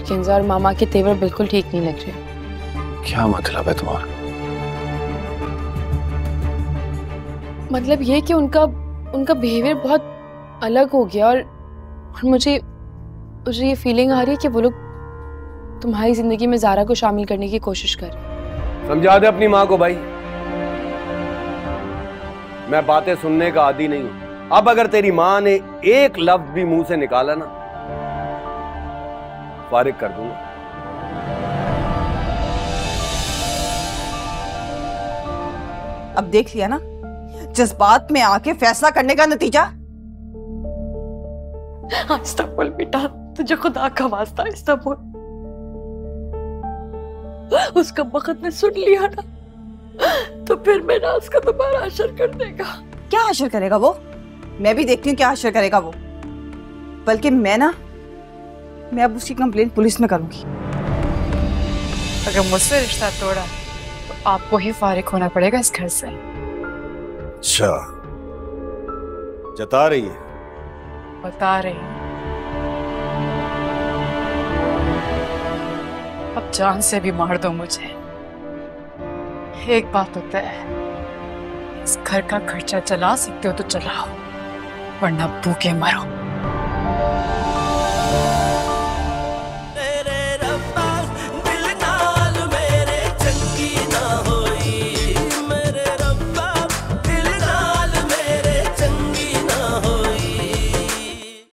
किंजा और मामा के तेवर बिल्कुल ठीक नहीं लग रहे। क्या मतलब है तुम्हारा? मतलब ये कि उनका बिहेवियर बहुत अलग हो गया और मुझे ये फीलिंग आ रही है कि वो लोग तुम्हारी जिंदगी में ज़ारा को शामिल करने की कोशिश कर रहे हैं। समझा दे अपनी माँ को भाई, मैं बातें सुनने का आदी नहीं हूं। अब अगर तेरी माँ ने एक लफ्ज भी मुंह से निकाला ना, फारिग कर दूंगा। अब देख लिया ना जज्बात में आके फैसला करने का नतीजा। आहिस्ता बोल बेटा, तुझे खुदा का वास्ता आहिस्ता बोल। उसका वक्त ने सुन लिया ना तो फिर मेरा उसका दोबारा असर कर देगा। क्या असर करेगा वो? मैं भी देखती हूँ क्या असर करेगा वो। बल्कि मैं अब उसकी कंप्लेंट पुलिस में करूंगी। अगर मुझसे रिश्ता तोड़ा तो आपको ही फारिग होना पड़ेगा इस घर से। अच्छा, जता रही है? बता रही हूं। अब जान से भी मार दो मुझे, एक बात होता है, इस घर का खर्चा चला सकते हो तो चलाओ, वरना भूखे मरो।